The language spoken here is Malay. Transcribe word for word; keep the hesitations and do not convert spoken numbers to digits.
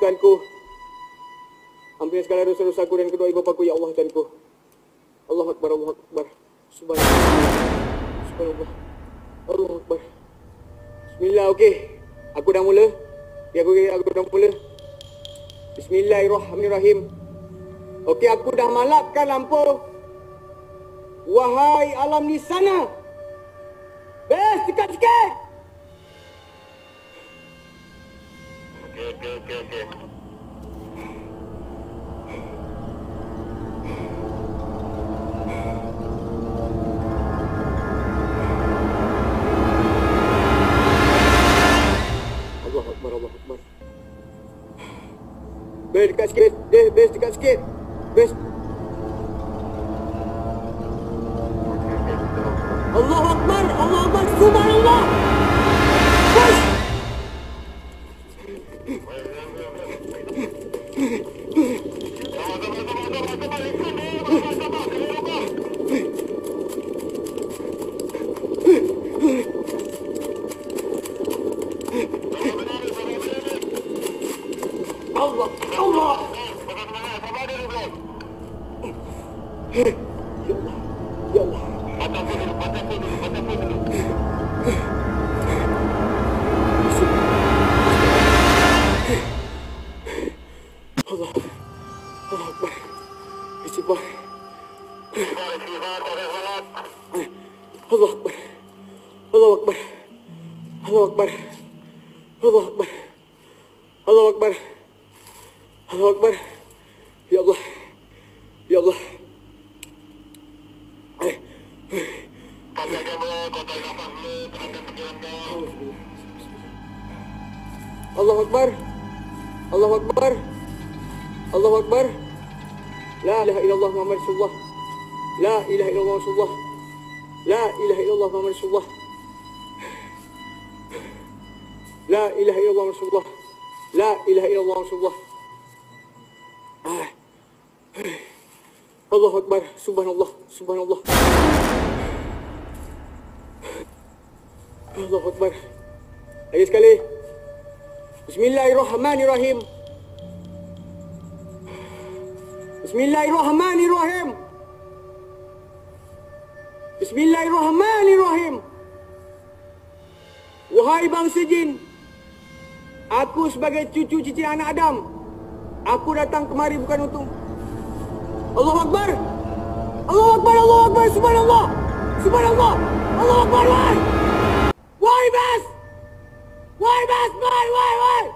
Tuhanku. Ampuni segala dosa-dosaku dan kedua ibu bapaku, ya Allah Tuhanku. Allahu Akbar, Allahu Akbar. Subhanallah. Subhanallah. Allahu Akbar. Bismillah, okey. Aku dah mula. Ya, aku, aku dah mula. Bismillahirrahmanirrahim. Okey, aku dah malapkan lampu. Wahai alam di sana. Bes, dekat sikit. Okey, okey, okey, okey. Allah Akbar, Allah Akbar. Bes, dekat sikit. Bes, bes, dekat sikit. Bes. Allah Akbar, Allah Akbar, subhanallah. Bes. Allah, Allah. Ya Allah, ya Allah. Allah, Allah Akbar. Istighfar. Allah Akbar. Allah Akbar. Allah Akbar. Allah Akbar. Allah Akbar. Allah Akbar. Ya Allah. Ya Allah. Allah Akbar. Allah Akbar. Allah Akbar. La ilaha illallah Muhammad Rasulullah. La ilaha illallah Rasulullah. La ilaha illallah Muhammad Rasulullah. La ilaha illallah Rasulullah. La ilaha illallah Rasulullah. Allah Akbar. Subhanallah. Subhanallah. Allah Akbar. Lagi sekali. Bismillahirrahmanirrahim. Bismillahirrahmanirrahim. Bismillahirrahmanirrahim. Wahai bangsa jin, aku sebagai cucu cicit anak Adam, aku datang kemari bukan untuk... Allahu Akbar. Allahu Akbar, Allahu Akbar, subhanallah. Subhanallah. Allahu Akbar, wahai. Wahai bas. Wahai bas, wahai, wahai, wahai.